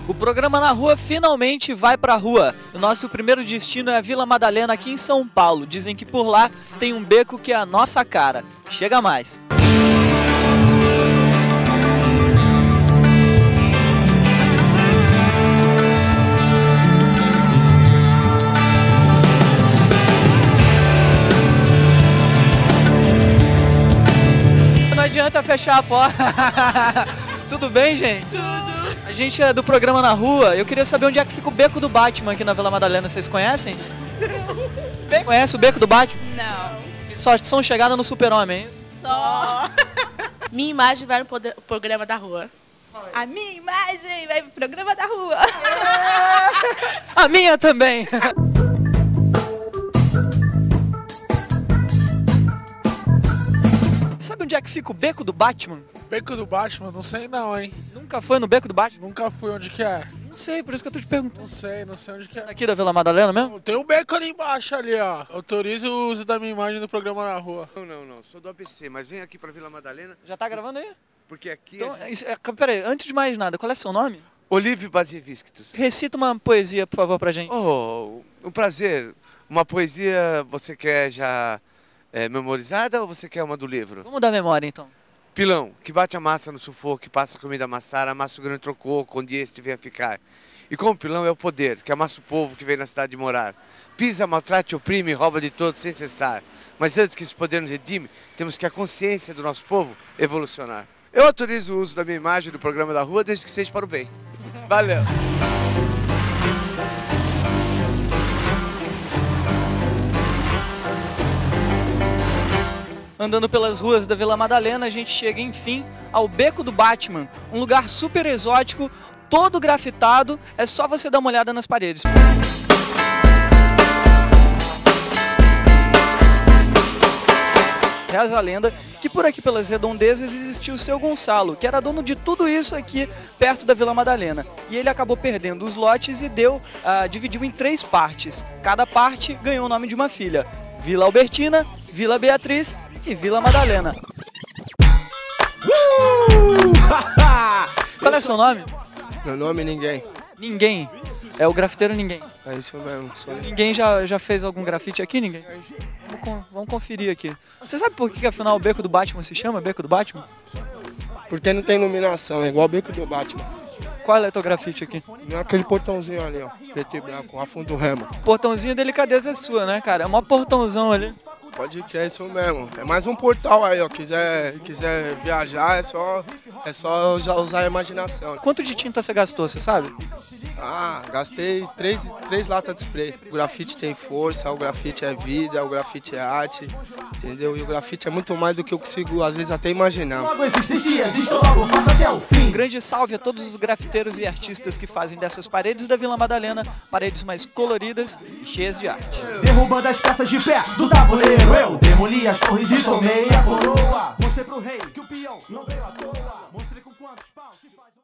O programa Na Rua finalmente vai pra rua. O nosso primeiro destino é a Vila Madalena, aqui em São Paulo. Dizem que por lá tem um beco que é a nossa cara. Chega mais! Não adianta fechar a porta. Tudo bem, gente? Tudo. A gente é do programa Na Rua. Eu queria saber onde é que fica o Beco do Batman aqui na Vila Madalena. Vocês conhecem? Conhece o Beco do Batman? Não. Só são chegada no Super-Homem. Só. Minha imagem vai no programa da rua. A minha imagem vai pro programa da rua. A minha também. Sabe onde é que fica o Beco do Batman? Beco do Batman? Não sei não, hein? Nunca foi no Beco do Batman? Nunca fui, onde que é? Não sei, por isso que eu tô te perguntando. Não sei onde que é. Aqui da Vila Madalena mesmo? Tem um beco ali embaixo ali, ó. Autorize o uso da minha imagem no programa Na Rua. Não, sou do ABC, mas vem aqui pra Vila Madalena, Já tá gravando aí? porque aqui Então, peraí, antes de mais nada, qual é seu nome? Olívio Bazievisctus. Recita uma poesia, por favor, pra gente. Oh, um prazer. Uma poesia você quer já memorizada ou você quer uma do livro? Vamos dar memória, então. Pilão, que bate a massa no sufoco, que passa a comida amassada, amassa o grão e trocou, onde este vem a ficar. E como pilão é o poder, que amassa o povo que vem na cidade morar. Pisa, maltrate, oprime, rouba de todos sem cessar. Mas antes que esse poder nos redime, temos que a consciência do nosso povo evolucionar. Eu autorizo o uso da minha imagem do programa da rua, desde que seja para o bem. Valeu! Andando pelas ruas da Vila Madalena, a gente chega, enfim, ao Beco do Batman. Um lugar super exótico, todo grafitado. É só você dar uma olhada nas paredes. Reza a lenda que por aqui pelas redondezas existiu o seu Gonçalo, que era dono de tudo isso aqui perto da Vila Madalena. E ele acabou perdendo os lotes e dividiu em 3 partes. Cada parte ganhou o nome de uma filha: Vila Albertina, Vila Beatriz e Vila Madalena. Qual é seu nome? Meu nome é Ninguém. Ninguém. É o grafiteiro Ninguém. É isso mesmo. Ninguém já fez algum grafite aqui, Ninguém? Vamos conferir aqui. Você sabe por que afinal o Beco do Batman se chama Beco do Batman? Porque não tem iluminação, é igual o Beco do Batman. Qual é o teu grafite aqui? Não é aquele portãozinho ali, ó, preto e branco, a fundo do remo. Portãozinho, delicadeza é sua, né, cara? É um portãozão ali. Pode que é isso mesmo. É mais um portal aí, ó. Quiser viajar, é só já usar a imaginação. Quanto de tinta você gastou, você sabe? Ah, gastei três latas de spray. O grafite tem força, o grafite é vida, o grafite é arte, entendeu? E o grafite é muito mais do que eu consigo, às vezes, até imaginar. Um grande salve a todos os grafiteiros e artistas que fazem dessas paredes da Vila Madalena paredes mais coloridas e cheias de arte. Derrubando as peças de pé do tabuleiro, eu demoli as torres e tomei a coroa. Mostrei pro rei que o peão não veio à toa. Mostrei com quantos paus se faz